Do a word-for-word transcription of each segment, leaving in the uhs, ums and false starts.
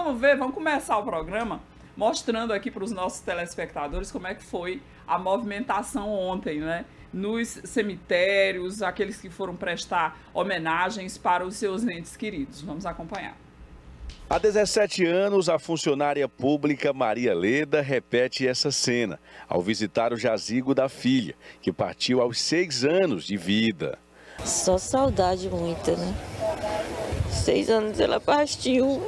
vamos ver, vamos começar o programa mostrando aqui para os nossos telespectadores como é que foi a movimentação ontem, né? Nos cemitérios, aqueles que foram prestar homenagens para os seus entes queridos. Vamos acompanhar. Há dezessete anos, a funcionária pública Maria Leda repete essa cena ao visitar o jazigo da filha, que partiu aos seis anos de vida. Só saudade muita, né? Seis anos ela partiu.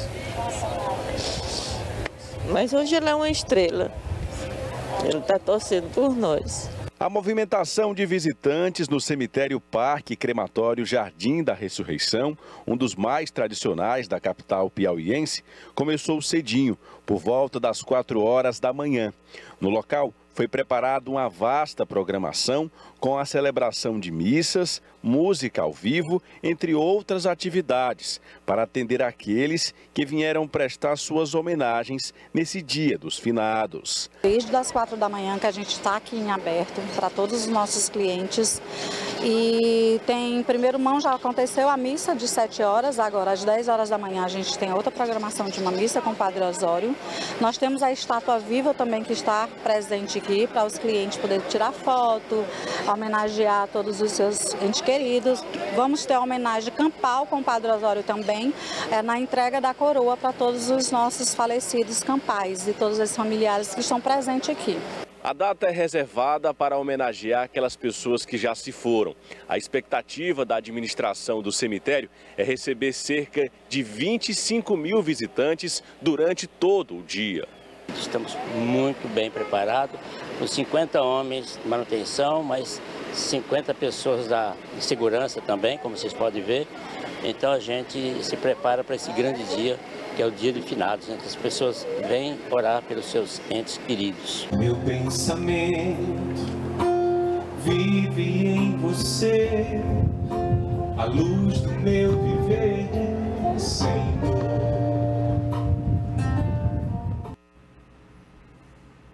Mas hoje ela é uma estrela. Ela está torcendo por nós. A movimentação de visitantes no cemitério Parque Crematório Jardim da Ressurreição, um dos mais tradicionais da capital piauiense, começou cedinho, por volta das quatro horas da manhã. No local, foi preparada uma vasta programação com a celebração de missas, música ao vivo, entre outras atividades, para atender aqueles que vieram prestar suas homenagens nesse Dia dos Finados. Desde as quatro da manhã que a gente está aqui em aberto para todos os nossos clientes. E tem, em primeiro mão, já aconteceu a missa de sete horas, agora às dez horas da manhã a gente tem outra programação de uma missa com o Padre Osório. Nós temos a estátua viva também que está presente aqui para os clientes poderem tirar foto, homenagear todos os seus entes queridos. Vamos ter a homenagem campal com o Padre Osório também, é, na entrega da coroa para todos os nossos falecidos campais e todos os familiares que estão presentes aqui. A data é reservada para homenagear aquelas pessoas que já se foram. A expectativa da administração do cemitério é receber cerca de vinte e cinco mil visitantes durante todo o dia. Estamos muito bem preparados, com cinquenta homens de manutenção, mas cinquenta pessoas da de segurança também, como vocês podem ver. Então a gente se prepara para esse grande dia, que é o Dia de Finados, né? As pessoas vêm orar pelos seus entes queridos. Meu pensamento vive em você, a luz do meu viver, Senhor.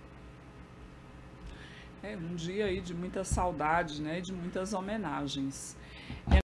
É um dia aí de muita saudade, né? De muitas homenagens.